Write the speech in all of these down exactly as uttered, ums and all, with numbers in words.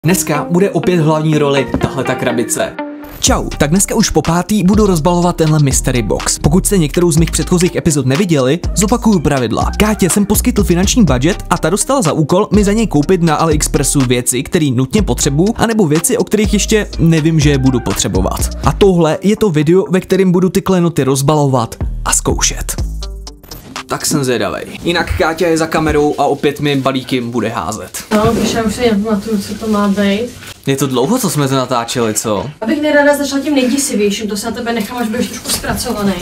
Dneska bude opět v hlavní roli tahleta krabice. Čau, tak dneska už po pátý budu rozbalovat tenhle mystery box. Pokud jste některou z mých předchozích epizod neviděli, zopakuju pravidla. Kátě jsem poskytl finanční budget a ta dostala za úkol mi za něj koupit na AliExpressu věci, které nutně potřebuju, anebo věci, o kterých ještě nevím, že je budu potřebovat. A tohle je to video, ve kterém budu ty klenoty rozbalovat a zkoušet. Tak jsem zvědavej. Jinak Káťa je za kamerou a opět mi balíky bude házet. No, když já už si nepamatuju, co to má být. Je to dlouho, co jsme to natáčeli, co? Abych nerada začala tím nejděsivějším, to se na tebe nechám, až budeš trošku zpracovaný.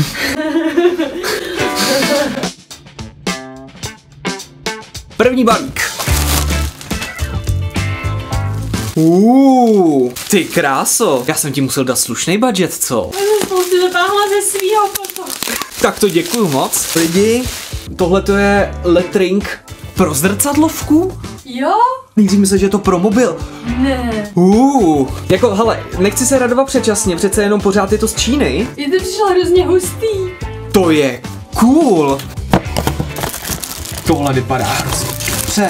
První balík. Uuu, ty kráso. Já jsem ti musel dát slušný budget, co? Já jsem si dotáhla ze svýho potom. Tak to děkuju moc. Lidi, tohle to je lettering pro zrcadlovku? Jo? Nejdřív myslel, že je to pro mobil. Ne. Uuu. Jako, hele, nechci se radovat předčasně, přece jenom pořád je to z Číny. Je to přišlo hrozně hustý. To je cool. Tohle vypadá hrozně dobře.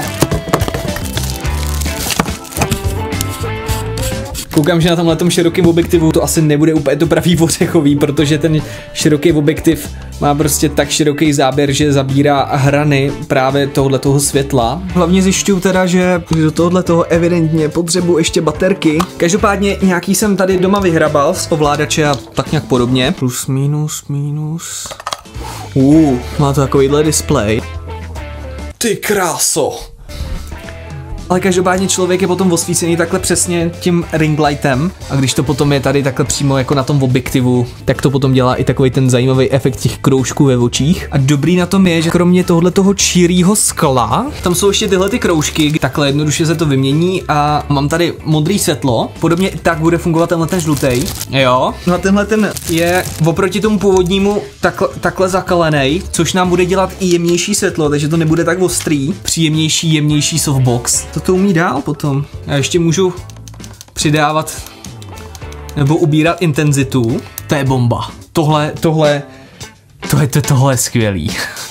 Koukám, že na tomhletom širokém objektivu to asi nebude úplně to pravý ořechový, protože ten široký objektiv má prostě tak široký záběr, že zabírá hrany právě tohletoho světla. Hlavně zjišťuju teda, že do tohletoho evidentně potřebuji ještě baterky. Každopádně nějaký jsem tady doma vyhrabal z ovládače a tak nějak podobně. Plus, minus, minus. Uh, má to takovýhle displej. Ty kráso. Ale každopádně člověk je potom osvícený takhle přesně tím ring lightem a když to potom je tady takhle přímo jako na tom objektivu, tak to potom dělá i takový ten zajímavý efekt těch kroužků ve očích. A dobrý na tom je, že kromě tohle toho čírýho skla, tam jsou ještě tyhle ty kroužky, takhle jednoduše se to vymění a mám tady modrý světlo, podobně i tak bude fungovat tenhle ten žlutý. Jo. No a tenhle ten je oproti tomu původnímu takhle, takhle zakalený, což nám bude dělat i jemnější světlo, takže to nebude tak ostrý, příjemnější, jemnější softbox. To to umí dál potom. Já ještě můžu přidávat nebo ubírat intenzitu. To je bomba. Tohle, tohle, tohle, to, tohle je skvělý.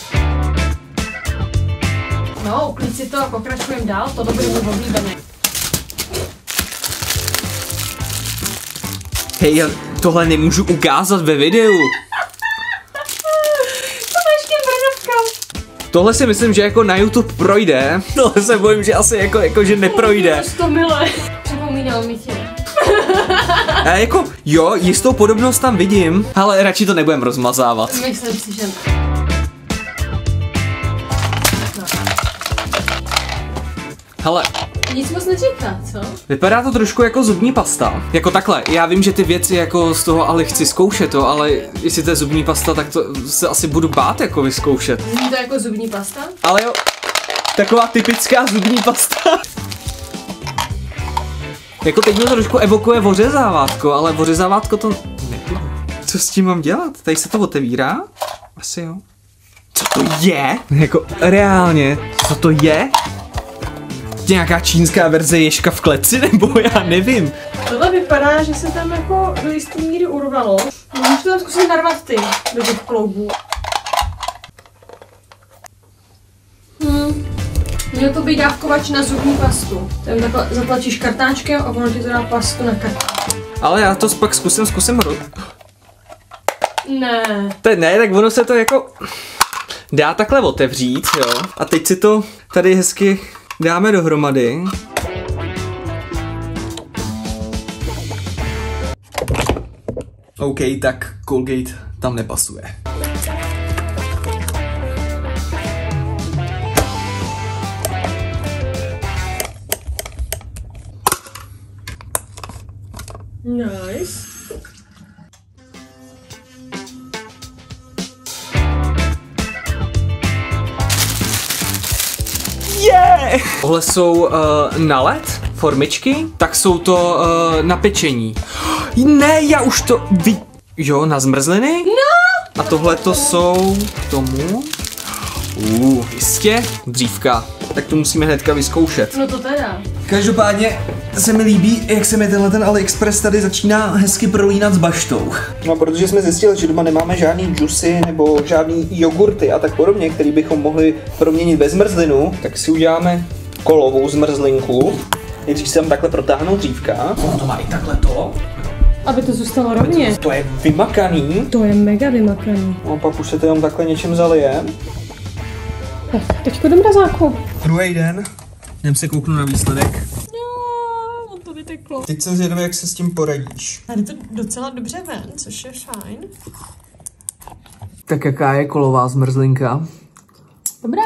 No, uklid si to a pokračujeme dál, to bude můj oblíbený. Hej, já tohle nemůžu ukázat ve videu. Tohle si myslím, že jako na YouTube projde. Tohle se bojím, že asi jako, jako že neprojde. To milé. Připomínal mi tě. A jako, jo, jistou podobnost tam vidím, ale radši to nebudem rozmazávat. Myslím si, že ne. No. Hele. Nic moc neříká, co? Vypadá to trošku jako zubní pasta. Jako takhle, já vím, že ty věci jako z toho ale chci zkoušet to, ale jestli to je zubní pasta, tak to se asi budu bát jako vyzkoušet. Není to jako zubní pasta? Ale jo, taková typická zubní pasta. Jako teď mě to trošku evokuje ořezávátko, ale ořezávátko to nebylo. Co s tím mám dělat? Tady se to otevírá? Asi jo. Co to je? Jako reálně, co to je? Nějaká čínská verze ježka v kleci, nebo já nevím. Tohle vypadá, že se tam jako do jisté míry urvalo. Můžu to tam zkusit narvat ty do těch kloubů. Hm. Měl to být dávkovač na zubní pastu. Tam takhle zatlačíš kartáčkem a ono ti to dá pastu na kartáč. Ale já to pak zkusím, zkusím roz... Ne. To ne, tak ono se to jako dá takhle otevřít, jo. A teď si to tady hezky dáme dohromady. OK, tak Colgate tam nepasuje. Nice. Yeah! Tohle jsou uh, na led formičky, tak jsou to uh, na pečení. Ne, já už to ví... Jo, na zmrzliny? No! A tohle to jsou k tomu. Uh, jistě, dřívka. Tak to musíme hnedka vyzkoušet. No to teda. Každopádně se mi líbí, jak se mi tenhle ten AliExpress tady začíná hezky prolínat s baštou. No, protože jsme zjistili, že doma nemáme žádný džusy nebo žádný jogurty a tak podobně, který bychom mohli proměnit ve zmrzlinu, tak si uděláme kolovou zmrzlinku. Nejdřív se tam takhle protáhnout dřívka. Ono to má i takhle to. Aby to zůstalo rovně. To je vymakaný. To je mega vymakaný. No pak už se to jenom takhle něčím zalije. Tak, teďko do mrazáku. Druhý den. Jdem se kouknu na výsledek. Jo, on to vyteklo. Teď jsem zvědavý, jak se s tím poradíš. A jde to docela dobře ven, což je fajn. Tak jaká je kolová zmrzlinka? Dobrá.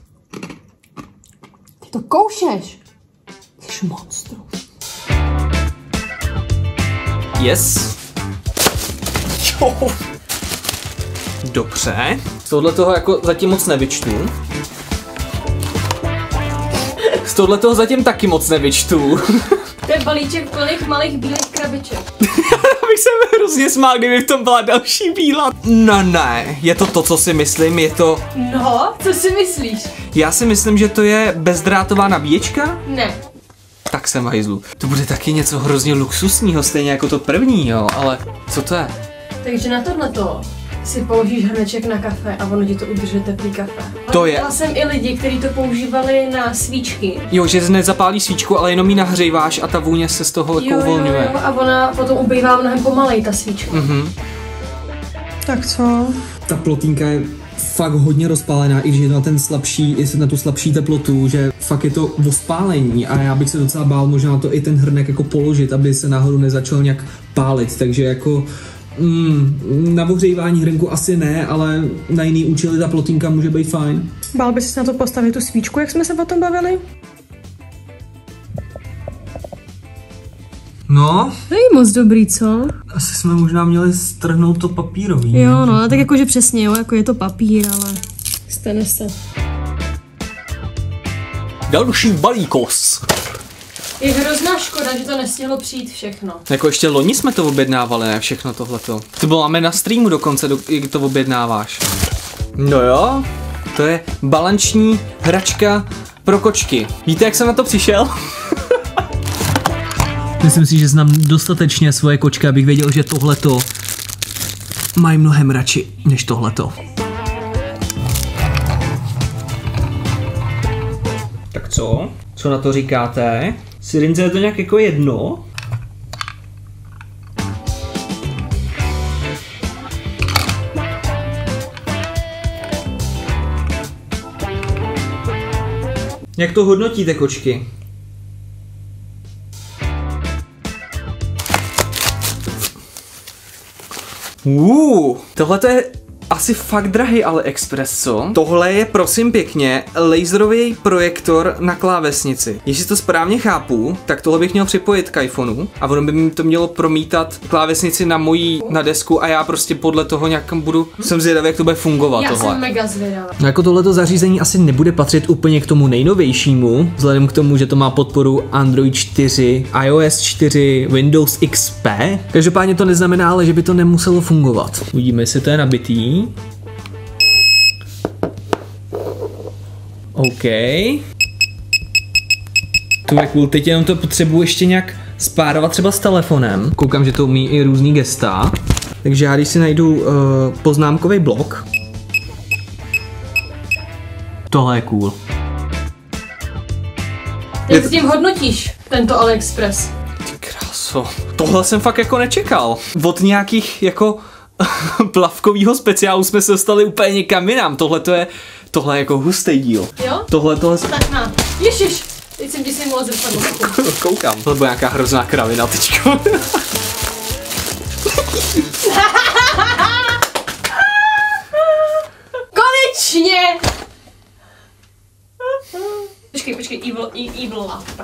Ty to koušeš. Jsi monstru. Yes. Jo. Dobře. Z tohle toho jako zatím moc nevyčtu. Z tohle toho zatím taky moc nevyčtu. To je balíček plných malých bílých krabiček. Já bych se hrozně smál, kdyby v tom byla další bílá. No ne, je to to, co si myslím, je to... No, co si myslíš? Já si myslím, že to je bezdrátová nabíječka? Ne. Tak jsem hajzlu. To bude taky něco hrozně luxusního, stejně jako to první, jo, ale co to je? Takže na tohleto si položíš hrneček na kafe a ono ti to udrží teplý kafe. To je. Viděla jsem i lidi, kteří to používali na svíčky. Jo, že nezapálí svíčku, ale jenom ji nahřejváš a ta vůně se z toho jako uvolňuje. Jo, jo, a ona potom ubývá mnohem pomalej, ta svíčka. Mhm. Tak co? Ta plotínka je fakt hodně rozpálená, i když je na ten slabší, i na tu slabší teplotu, že fakt je to o spálení a já bych se docela bál možná to i ten hrnek jako položit, aby se náhodou nezačal nějak pálit, takže jako mm, na ohřívání hrnku asi ne, ale na jiný účely ta plotínka může být fajn. Bál by si na to postavit tu svíčku, jak jsme se o tom bavili? No, Není moc dobrý, co? asi jsme možná měli strhnout to papírový. Jo, no, tak jakože přesně, jo, jako je to papír, ale stane se. Další balíkos. Je hrozná škoda, že to nestihlo přijít všechno. Jako ještě loni jsme to objednávali, ne všechno tohleto. To bylo máme na streamu dokonce, do, jak to objednáváš. No jo, to je balanční hračka pro kočky. Víte, jak jsem na to přišel? Myslím si, že znám dostatečně svoje kočky, abych věděl, že tohleto mají mnohem radši než tohleto. Tak co? Co na to říkáte? Sirince je to nějak jako jedno? Jak to hodnotíte, kočky? Uuu, tohle je asi fakt drahý AliExpress, co? Tohle je prosím pěkně laserový projektor na klávesnici. Jestli to správně chápu, tak tohle bych měl připojit k iPhoneu a ono by mi to mělo promítat klávesnici na mojí na desku a já prostě podle toho nějak budu, jsem zvědavý, jak to bude fungovat. Já tohle. jsem mega zvědavá. No jako tohleto zařízení asi nebude patřit úplně k tomu nejnovějšímu, vzhledem k tomu, že to má podporu Android čtyři, iOS čtyři, Windows X P. Každopádně to neznamená, ale že by to nemuselo fungovat. Uvidíme, jestli to je nabitý. OK. To je cool, teď jenom to potřebuji ještě nějak spárovat třeba s telefonem. Koukám, že to umí i různý gesta. Takže já když si najdu uh, poznámkový blok. Tohle je cool. Jak s tím hodnotíš tento AliExpress? Ty kráso. Tohle jsem fakt jako nečekal. Od nějakých jako plavkovýho speciálu jsme se dostali úplně někam jinam. Tohle to je, tohle je jako hustý díl. Jo? Tohle, tohle... Tak na. Ježiš, teď jsem ti si mohla zrcadlo. Koukám. Tohle bude nějaká hrozná kravina teďko. Konečně! Počkej, počkej, evil, evil laughter.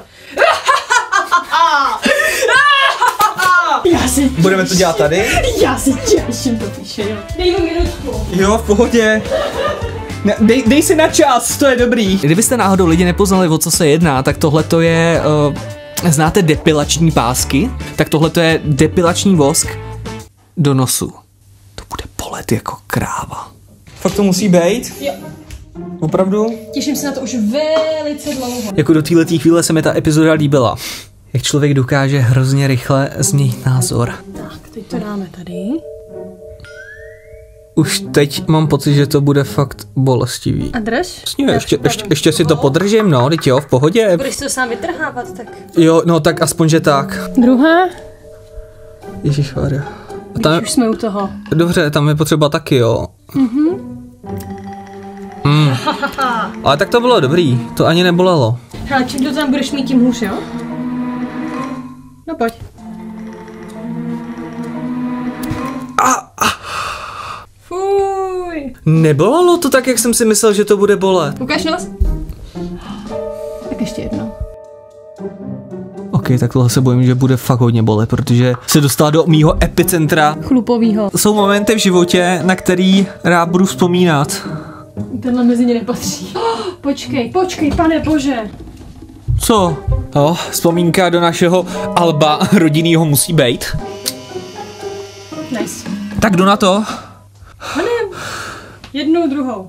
Já se těším. Budeme to dělat tady? Já se těším, to píše, jo. Dej mi minutku. Jo, v pohodě. Ne, dej, dej si na čas, to je dobrý. Kdybyste náhodou lidi nepoznali, o co se jedná, tak tohle to je, uh, znáte depilační pásky? Tak tohle to je depilační vosk do nosu. To bude bolet jako kráva. Fakt to musí být? Jo. Opravdu? Těším se na to už velice dlouho. Jako do této chvíle se mi ta epizoda líbila. Jak člověk dokáže hrozně rychle změnit názor. Tak, teď to dáme tady. Už teď mám pocit, že to bude fakt bolestivý. A drž? Vlastně, ještě, ještě, ještě si to podržím, no, teď jo, v pohodě. Budeš to sám vytrhávat, tak. Jo, no tak aspoň, že tak. Druhá? Ježišmarja. Tam... Už jsme u toho. Dobře, tam je potřeba taky, jo. Mhm. Mm. Ale tak to bylo dobrý, to ani nebolelo. Hele, čím to tam budeš mít, tím hůř, jo? No pojď. A, a. Fuj. Nebolelo to tak, jak jsem si myslel, že to bude bolet. Ukaž nos. Tak ještě jednou. Ok, tak tohle se bojím, že bude fakt hodně bolet, protože se dostala do mýho epicentra. Chlupovýho. Jsou momenty v životě, na který rád budu vzpomínat. Tenhle mezi ně nepatří. Oh, počkej, počkej, pane bože. Co? Jo, vzpomínka do našeho alba rodinného musí být. Nice. Tak jdu na to. Pane, jednou, druhou.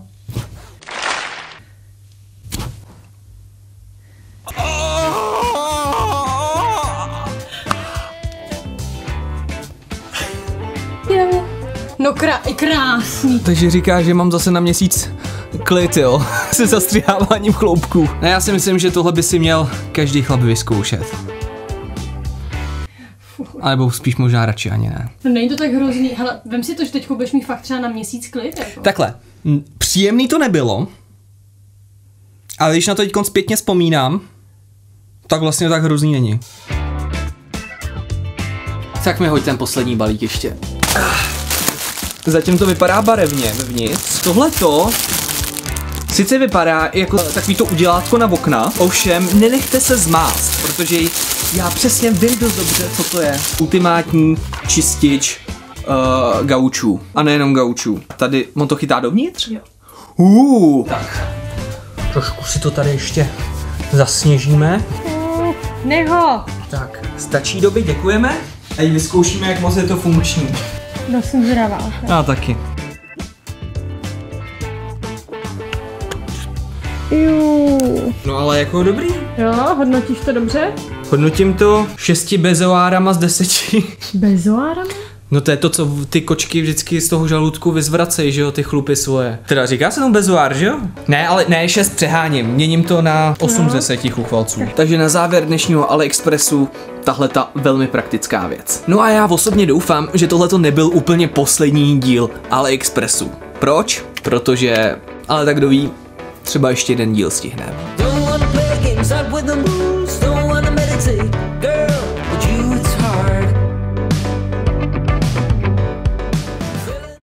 No krá, krásný. Takže říká, že mám zase na měsíc klid, jo, se zastřiháváním chloupků. Ne, já si myslím, že tohle by si měl každý chlap vyzkoušet. A nebo spíš možná radši ani ne. No není to tak hrozný, hele, vem si to, že teď budeš mít fakt třeba na měsíc klid, jako. Takhle, příjemný to nebylo, ale když na to teď zpětně vzpomínám, tak vlastně tak hrozný není. Tak mi hoď ten poslední balík ještě. Zatím to vypadá barevně vevnitř. Tohleto sice vypadá jako takový to udělátko na okna, ovšem nenechte se zmást, protože já přesně vím dost dobře, co to je. Ultimátní čistič uh, gaučů. A nejenom gaučů. Tady, on to chytá dovnitř? Jo. Uh, tak, trošku si to tady ještě zasněžíme. Uh, neho. Tak, stačí doby, děkujeme. A jí vyzkoušíme, jak moc je to funkční. No jsem zvědavá. Já taky. Juuu. No ale jako dobrý. Jo, hodnotíš to dobře? Hodnotím to šesti bezoárama z deseti. Bezoárama? No to je to, co ty kočky vždycky z toho žaludku vyzvracejí, že jo, ty chlupy svoje. Teda říká se tomu bezoár, že jo? Ne, ale ne, šest přeháním, měním to na osm z deseti chuchvalců. Takže na závěr dnešního AliExpressu tahle ta velmi praktická věc. No a já osobně doufám, že tohleto nebyl úplně poslední díl AliExpressu. Proč? Protože, ale tak kdo ví, třeba ještě jeden díl stihneme.